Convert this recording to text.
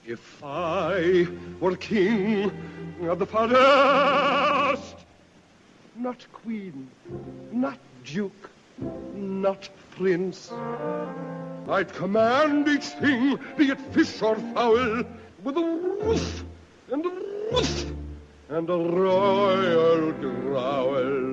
If I were king of the forest, not queen, not duke, not prince, I'd command each thing, be it fish or fowl, with a woof and a woof and a royal growl.